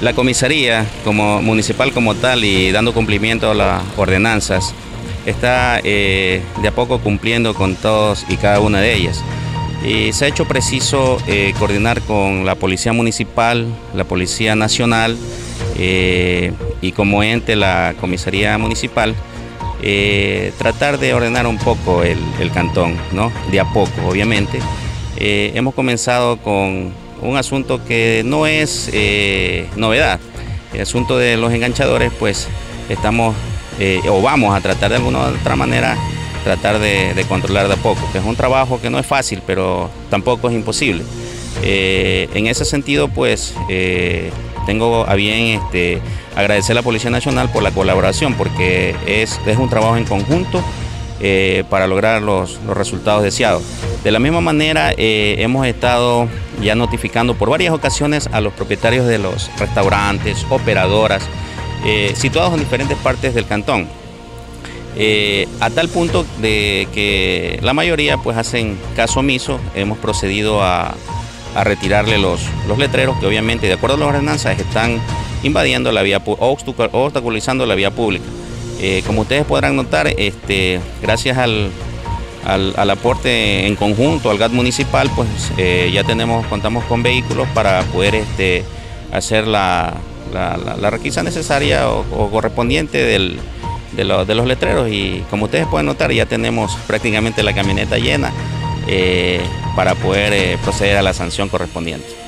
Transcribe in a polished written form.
La comisaría como municipal como tal y dando cumplimiento a las ordenanzas está de a poco cumpliendo con todos y cada una de ellas. Y se ha hecho preciso coordinar con la Policía Municipal, la Policía Nacional y como ente la Comisaría Municipal, tratar de ordenar un poco el cantón, ¿no? De a poco, obviamente. Hemos comenzado con un asunto que no es novedad. El asunto de los enganchadores, pues estamos o vamos a tratar de alguna u otra manera, tratar de controlar de a poco, que es un trabajo que no es fácil, pero tampoco es imposible. En ese sentido, pues tengo a bien agradecer a la Policía Nacional por la colaboración, porque es un trabajo en conjunto para lograr los resultados deseados. De la misma manera, hemos estado ya notificando por varias ocasiones a los propietarios de los restaurantes, operadoras, situados en diferentes partes del cantón, a tal punto de que la mayoría pues hacen caso omiso. Hemos procedido a retirarle los letreros que obviamente, de acuerdo a las ordenanzas, están invadiendo la vía o obstaculizando la vía pública. Como ustedes podrán notar, gracias al aporte en conjunto al GAT municipal, pues ya contamos con vehículos para poder hacer la requisa necesaria o correspondiente de los letreros, y como ustedes pueden notar, ya tenemos prácticamente la camioneta llena para poder proceder a la sanción correspondiente.